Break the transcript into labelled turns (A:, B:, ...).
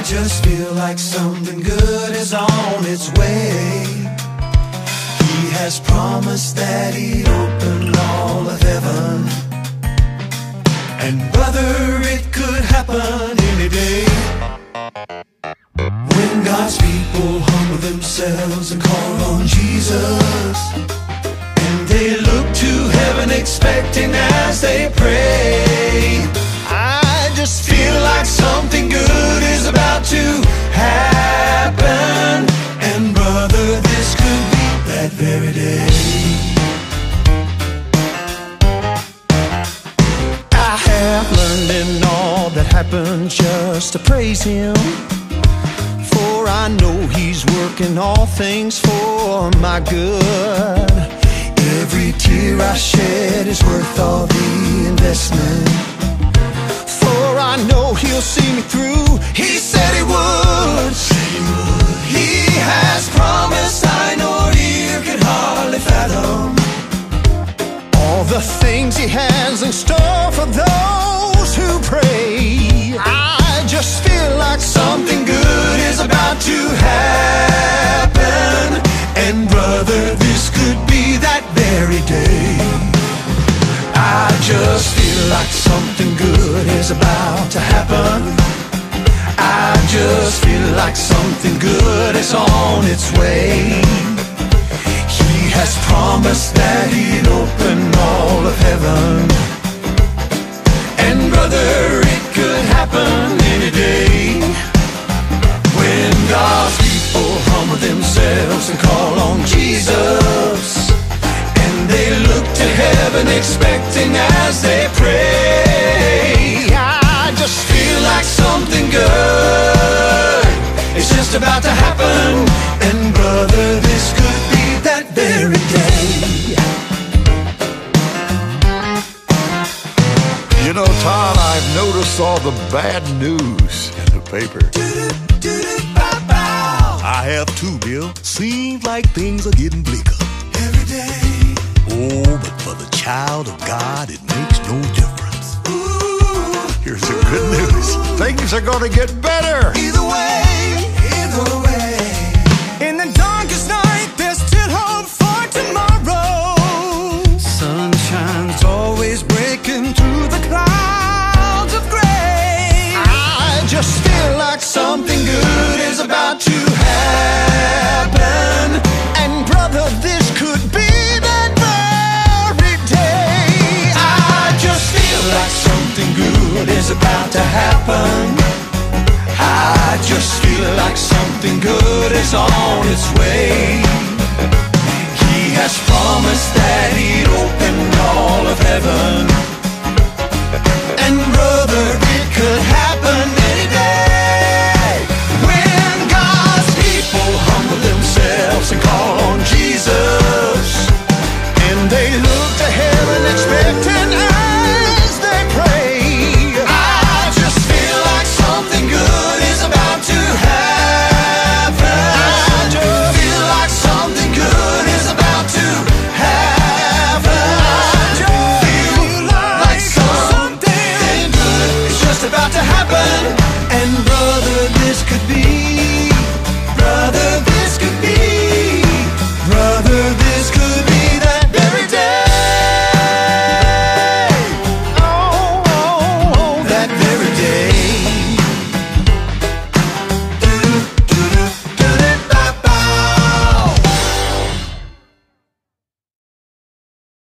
A: just feel like something good is on its way. He has promised that he'd open all of heaven. And brother, it could happen any day. When God's people humble themselves and call on Jesus, and they look to heaven expecting as they pray, I just feel like something good is about to happen. And brother, this could be that very day. I have learned in all that happened just to praise Him, for I know He's working all things for my good. Every tear I shed is worth all the investment, for I know He'll see me through. He said He would. He has promised, I know ear can hardly fathom all the things He has in store for those who pray. I just feel like something good is about to happen. And brother, this could be that very day. I just feel like something good is about to happen. I just feel like something good is on its way. He has promised that He'd open all of heaven. And brother, it could happen any day. When God's people humble themselves and call on Jesus, and they look to heaven expecting as they pray, I just feel like something good is just about to happen. And brother, this could be that very day.
B: You know, Todd, I've noticed all the bad news in the paper.
C: I have too, Bill. Seems like things are getting bleaker
A: Every day.
C: Oh, but for the child of God, it makes no difference.
A: Ooh,
B: Here's the good news. Things are going to get better.
A: either way, either way.
D: In the darkest night, there's still hope for tomorrow.
A: Sunshine's always breaking through the clouds of gray. I just feel like something good is about to happen. And brother, this could be that very day. I just feel like something good is about to happen. I just feel like something good is on its way. He has promised that He'd open all of heaven. And brother,